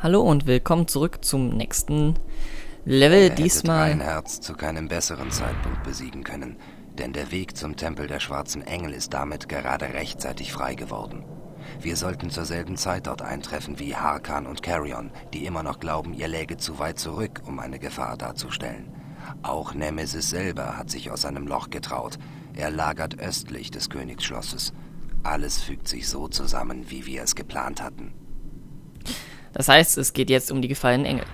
Hallo und willkommen zurück zum nächsten Level. Ihr hättet Diesmal Reinherz zu keinem besseren Zeitpunkt besiegen können, denn der Weg zum Tempel der Schwarzen Engel ist damit gerade rechtzeitig frei geworden. Wir sollten zur selben Zeit dort eintreffen wie Harkan und Carrion, die immer noch glauben, ihr läge zu weit zurück, um eine Gefahr darzustellen. Auch Nemesis selber hat sich aus seinem Loch getraut. Er lagert östlich des Königsschlosses. Alles fügt sich so zusammen, wie wir es geplant hatten. Das heißt, es geht jetzt um die gefallenen Engel.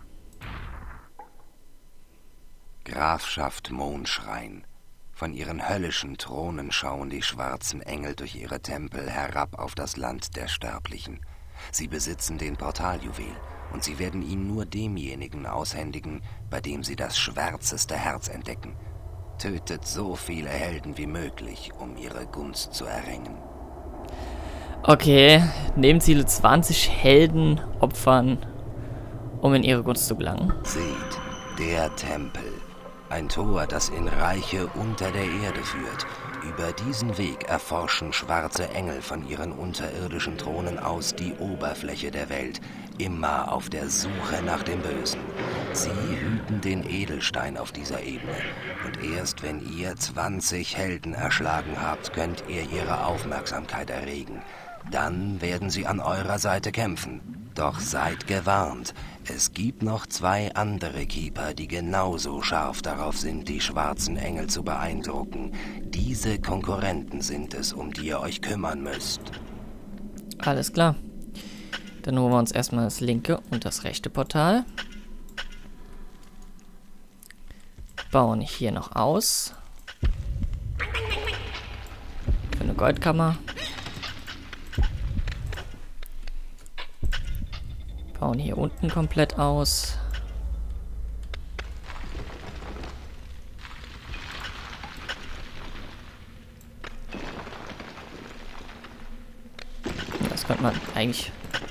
Grafschaft Mondschrein. Von ihren höllischen Thronen schauen die schwarzen Engel durch ihre Tempel herab auf das Land der Sterblichen. Sie besitzen den Portaljuwel, und sie werden ihn nur demjenigen aushändigen, bei dem sie das schwärzeste Herz entdecken. Tötet so viele Helden wie möglich, um ihre Gunst zu erringen. Okay, Nebenziele 20 Helden opfern, um in ihre Gunst zu gelangen. Seht, der Tempel. Ein Tor, das in Reiche unter der Erde führt. Über diesen Weg erforschen schwarze Engel von ihren unterirdischen Thronen aus die Oberfläche der Welt, immer auf der Suche nach dem Bösen. Sie hüten den Edelstein auf dieser Ebene. Und erst wenn ihr 20 Helden erschlagen habt, könnt ihr ihre Aufmerksamkeit erregen. Dann werden sie an eurer Seite kämpfen. Doch seid gewarnt. Es gibt noch 2 andere Keeper, die genauso scharf darauf sind, die schwarzen Engel zu beeindrucken. Diese Konkurrenten sind es, um die ihr euch kümmern müsst. Alles klar. Dann holen wir uns erstmal das linke und das rechte Portal. Bauen hier noch aus. Für eine Goldkammer. Bauen hier unten komplett aus. Das könnte man eigentlich...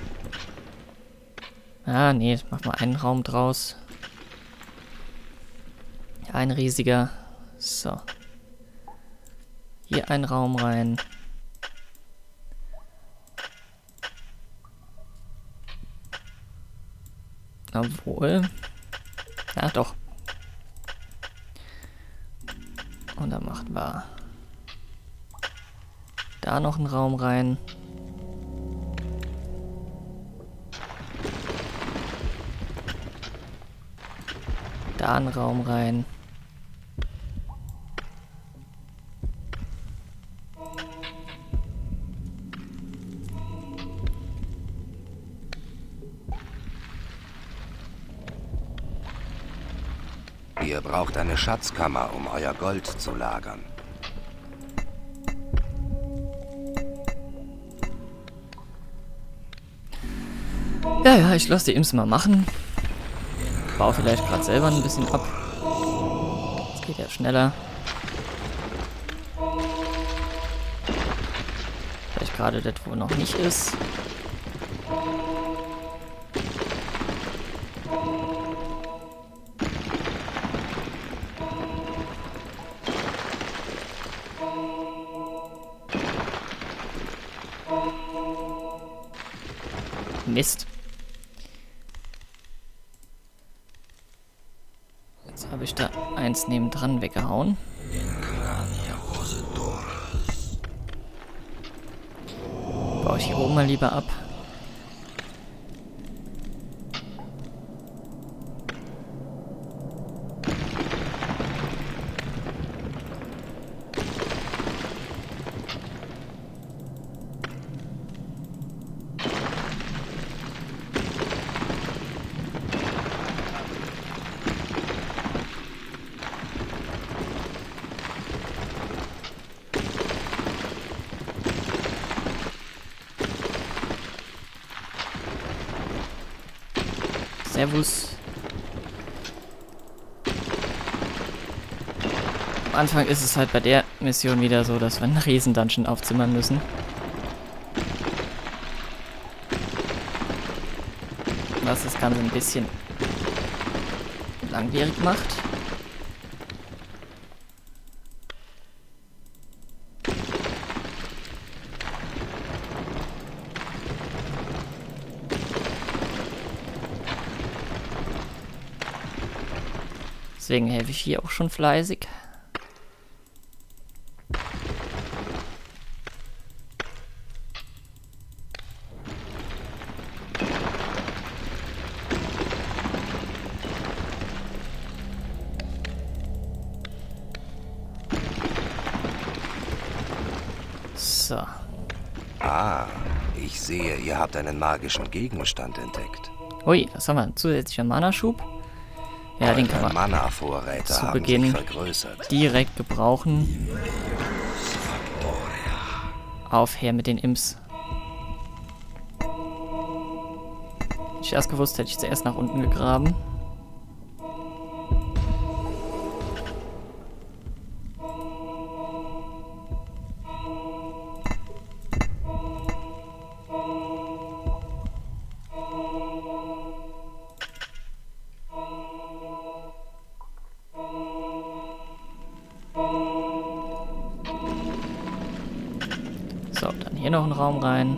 Ah, nee, machen wir einen Raum draus. Ein riesiger. So. Hier ein Raum rein. Obwohl. Ja, doch. Und dann machen wir da noch einen Raum rein. Da einen Raum rein. Ihr braucht eine Schatzkammer, um euer Gold zu lagern. Ja, ich lasse die Imps mal machen. Baue vielleicht gerade selber ein bisschen ab. Das geht ja schneller. Vielleicht gerade das, wo noch nicht ist. Mist. Jetzt habe ich da eins nebendran weggehauen. Baue ich hier oben mal lieber ab. Servus. Am Anfang ist es halt bei der Mission wieder so, dass wir einen Riesen-Dungeon aufzimmern müssen. Was das Ganze ein bisschen langwierig macht. Deswegen helfe ich hier auch schon fleißig. So. Ah, ich sehe, ihr habt einen magischen Gegenstand entdeckt. Ui, was haben wir? Ein zusätzlicher Mana-Schub. Ja, den kann man Mana-Vorräte zu haben Beginn sich vergrößert. direkt gebrauchen. Auf her mit den Imps. Hätte ich erst gewusst, hätte ich zuerst nach unten gegraben. So, dann hier noch ein Raum rein.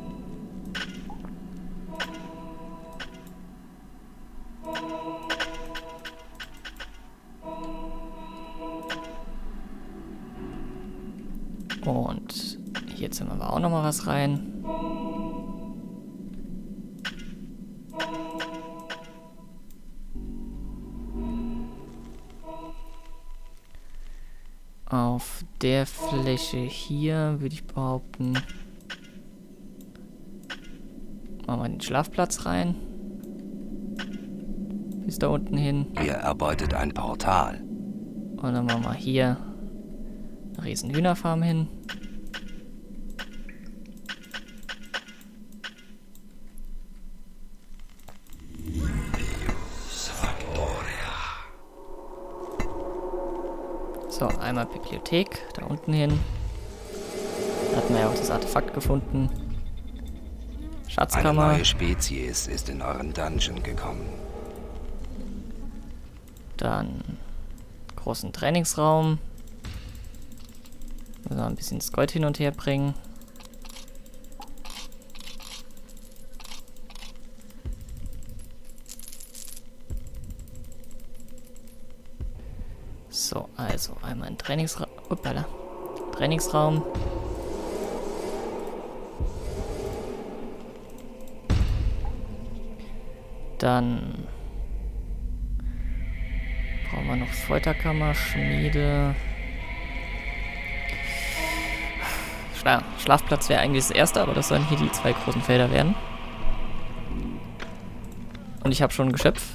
Und hier zimmern wir auch noch mal was rein. Auf der Fläche hier würde ich behaupten, machen wir den Schlafplatz rein. Bis da unten hin. Ihr erbeutet ein Portal. Und dann machen wir hier eine riesen Hühnerfarm hin. So, einmal Bibliothek, da unten hin. Da hatten wir ja auch das Artefakt gefunden. Eine Schatzkammer. neue Spezies ist in euren Dungeon gekommen. Dann großen Trainingsraum. Müssen wir ein bisschen das Gold hin und her bringen. So, also einmal ein Trainingsraum. Uppala. Trainingsraum. Dann brauchen wir noch Folterkammer, Schmiede. Schlafplatz wäre eigentlich das erste, aber das sollen hier die zwei großen Felder werden. Und ich habe schon ein Geschöpf.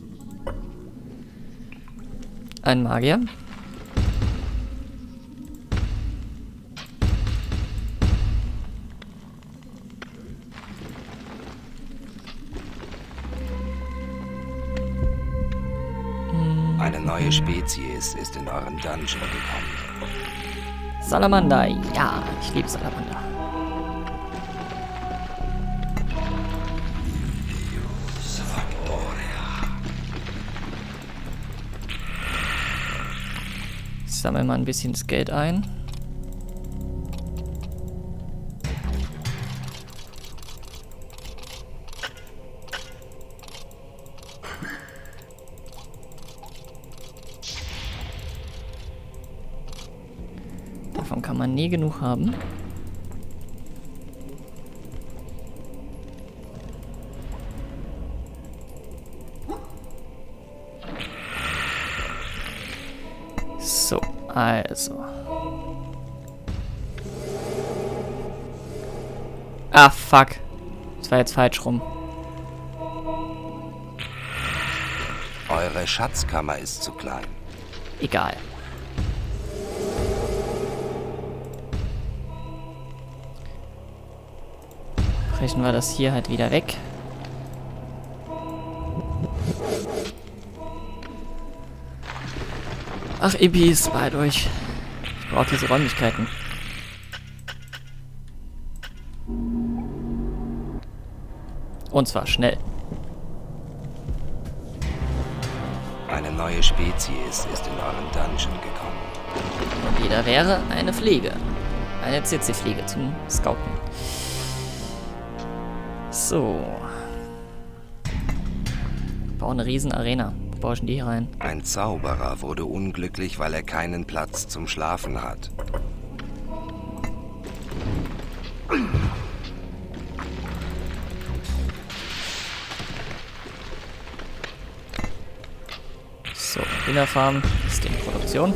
Ein Magier. Eine neue Spezies ist in euren Dungeon gekommen. Salamander. Ja, ich liebe Salamander. Ich sammle mal ein bisschen das Geld ein. Davon kann man nie genug haben. So, also. Ah, fuck. Das war jetzt falsch rum. Eure Schatzkammer ist zu klein. Egal. Brechen wir das hier halt wieder weg. Ach, Ibis, beeilt euch. Ich brauche diese Räumlichkeiten. Und zwar schnell. Eine neue Spezies ist in euren Dungeon gekommen. Und jeder wäre eine Fliege. Eine CC-Fliege zum Scouten. So. Wir brauchen eine riesen Arena. Borschen die hier rein. Ein Zauberer wurde unglücklich, weil er keinen Platz zum Schlafen hat. So, Hühnerfarm ist in Produktion.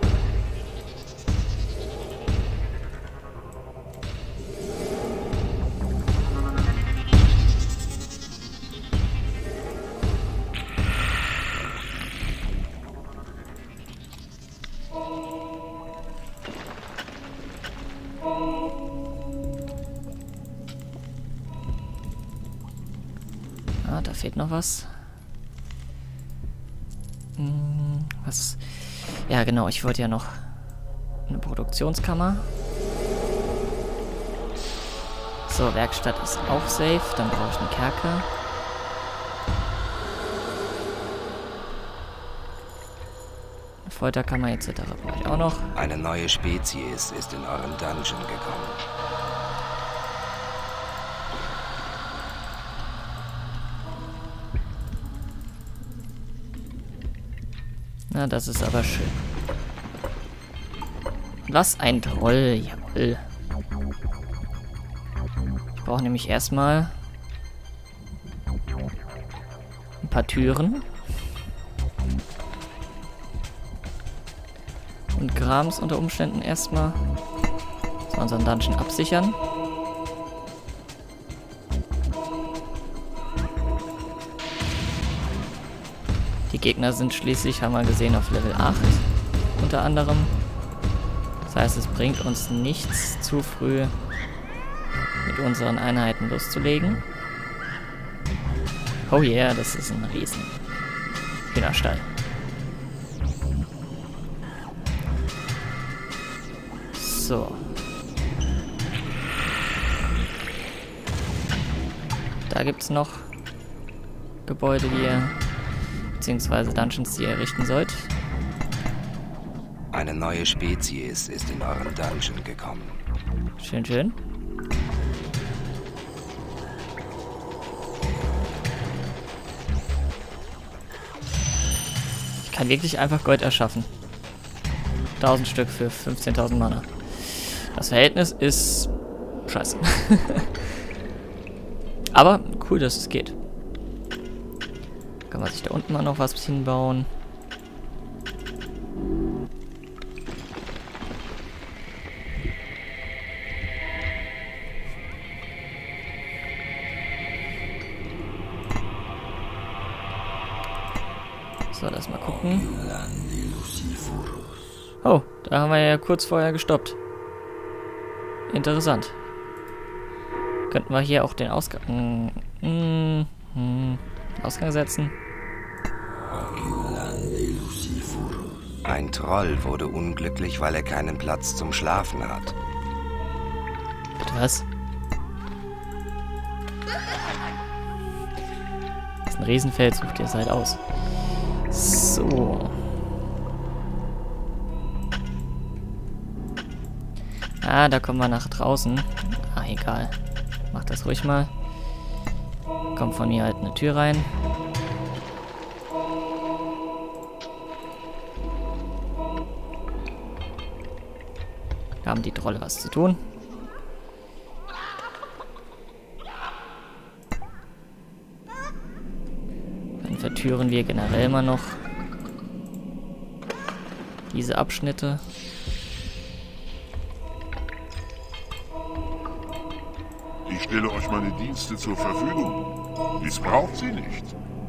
Ah, da fehlt noch was. Was? Ja, genau, ich wollte ja noch eine Produktionskammer. So, Werkstatt ist auch safe. Dann brauche ich einen Kerker. Eine Folterkammer etc. brauche ich auch noch. Eine neue Spezies ist in euren Dungeon gekommen. Na, das ist aber schön. Was ein Troll, jawohl. Ich brauche nämlich erstmal ein paar Türen. Und Grams unter Umständen erstmal so unseren Dungeon absichern. Die Gegner sind schließlich, haben wir gesehen, auf Level 8 unter anderem. Das heißt, es bringt uns nichts, zu früh mit unseren Einheiten loszulegen. Oh yeah, das ist ein riesen Hühnerstall. So. Da gibt es noch Gebäude, die ihr beziehungsweise Dungeons, die ihr errichten sollt. Eine neue Spezies ist in euren Dungeon gekommen. Schön, schön. Ich kann wirklich einfach Gold erschaffen. 1000 Stück für 15.000 Mana. Das Verhältnis ist scheiße. Aber cool, dass es geht. Kann man sich da unten mal noch was hinbauen. So, lass mal gucken. Oh, da haben wir ja kurz vorher gestoppt. Interessant. Könnten wir hier auch den Ausgang... Ausgang setzen. Ein Troll wurde unglücklich, weil er keinen Platz zum Schlafen hat. Bitte was? Das ist ein Riesenfeld, sucht ihr es halt aus. So. Ah, da kommen wir nach draußen. Ah, egal. Mach das ruhig mal. Kommt von mir halt eine Tür rein. Da haben die Trolle was zu tun. Dann vertüren wir generell mal noch diese Abschnitte. Ich stelle euch meine Dienste zur Verfügung. Missbraucht sie nicht.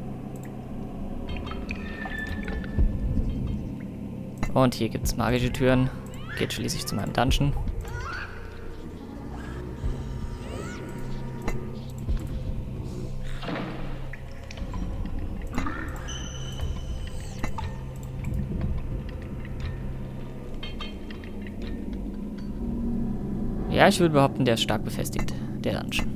Und hier gibt es magische Türen. Geht schließlich zu meinem Dungeon. Ja, ich würde behaupten, der ist stark befestigt, der Dungeon.